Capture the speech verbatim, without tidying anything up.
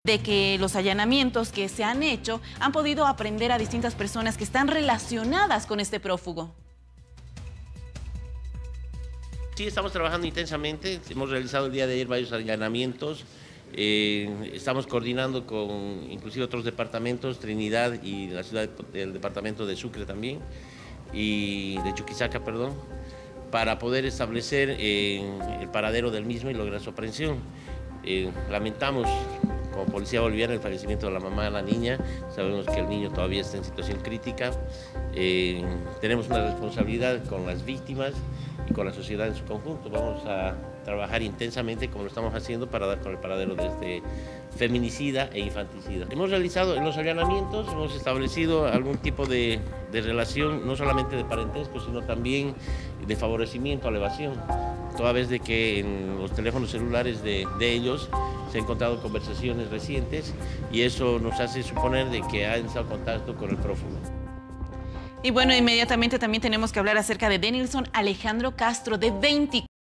de que los allanamientos que se han hecho han podido aprender a distintas personas que están relacionadas con este prófugo. Sí, estamos trabajando intensamente, hemos realizado el día de ayer varios allanamientos, eh, estamos coordinando con inclusive otros departamentos, Trinidad y la ciudad del departamento de Sucre también, y de Chuquisaca, perdón, para poder establecer eh, el paradero del mismo y lograr su aprehensión. Eh, lamentamos como policía boliviana el fallecimiento de la mamá de la niña, sabemos que el niño todavía está en situación crítica, eh, tenemos una responsabilidad con las víctimas y con la sociedad en su conjunto. Vamos a trabajar intensamente como lo estamos haciendo para dar con el paradero de este feminicida e infanticida. Hemos realizado en los allanamientos, hemos establecido algún tipo de, de relación, no solamente de parentesco, sino también de favorecimiento a la evasión, toda vez de que en los teléfonos celulares de, de ellos se han encontrado conversaciones recientes y eso nos hace suponer de que han estado en contacto con el prófugo. Y bueno, inmediatamente también tenemos que hablar acerca de Denilson Alejandro Castro, de veinticuatro